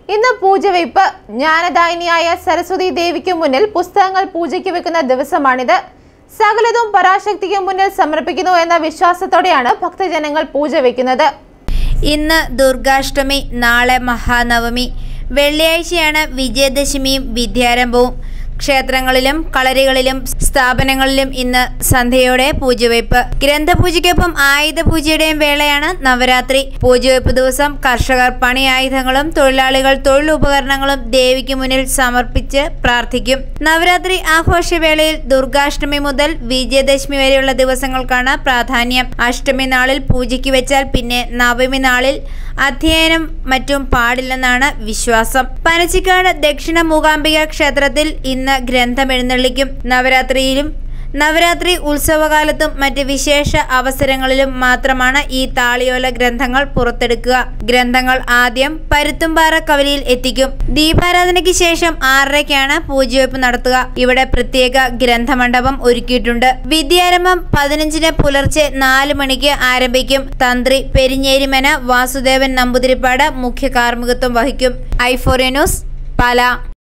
ഇന്ന് പൂജവയ്പ്. ജ്ഞാനദായിനിയായ സരസ്വതി ദേവിക്ക് മുന്നിൽ പുസ്തകങ്ങൾ പൂജയ്ക്ക് വെക്കുന്ന ദിവസമാണിത്. സകലതും പരാശക്തിക്ക് മുന്നിൽ സമർപ്പിക്കുന്നു എന്ന വിശ്വാസത്തോടെയാണ് ഭക്തജനങ്ങൾ പൂജ വയ്ക്കുന്നത്. ഇന്ന് ദുർഗാഷ്ടമി, നാളെ മഹാനവമി, വെള്ളിയാഴ്ചയാണ് വിജയദശമിയും വിദ്യാരംഭവും. ക്ഷേത്രങ്ങളിലും കളരികളിലും സ്ഥാപനങ്ങളിലും ഇന്ന് സന്ധ്യയോടെ പൂജവയ്പ്. ഗ്രന്ഥപൂജയ്ക്കൊപ്പം ആയുധപൂജയുടെയും വേളയാണ് നവരാത്രി. പൂജവയ്പ് ദിവസം കർഷകർ പണി ആയുധങ്ങളും തൊഴിലാളികൾ തൊഴിലുപകരണങ്ങളും ദേവിക്ക് മുന്നിൽ സമർപ്പിച്ച് പ്രാർത്ഥിക്കും. നവരാത്രി ആഘോഷവേളയിൽ ദുർഗാഷ്ടമി മുതൽ വിജയദശമി വരെയുള്ള ദിവസങ്ങൾക്കാണ് പ്രാധാന്യം. അഷ്ടമി നാളിൽ പൂജയ്ക്ക് വെച്ചാൽ പിന്നെ നവമി നാളിൽ അധ്യയനം മറ്റും പാടില്ലെന്നാണ് വിശ്വാസം. പനച്ചിക്കാട് ദക്ഷിണ മൂകാംബിക ക്ഷേത്രത്തിൽ ഇന്ന് ഗ്രന്ഥം എഴുന്നള്ളിക്കും. നവരാത്രി ഉത്സവകാലത്തും മറ്റ് വിശേഷ അവസരങ്ങളിലും മാത്രമാണ് ഈ താളിയോല ഗ്രന്ഥങ്ങൾ പുറത്തെടുക്കുക. ഗ്രന്ഥങ്ങൾ ആദ്യം പരുത്തുംപാറ കവലിയിൽ എത്തിക്കും. ദീപാരാധനയ്ക്ക് ശേഷം 6:30-ക്കാണ് പൂജവയ്പ് നടത്തുക. ഇവിടെ പ്രത്യേക ഗ്രന്ഥമണ്ഡപം ഒരുക്കിയിട്ടുണ്ട്. വിദ്യാരംഭം 15-ന് പുലർച്ചെ 4 മണിക്ക് ആരംഭിക്കും. തന്ത്രി പെരിഞ്ഞേരിമന വാസുദേവൻ നമ്പൂതിരിപ്പാട് മുഖ്യ കാർമ്മികത്വം വഹിക്കും. i4 news, Pala.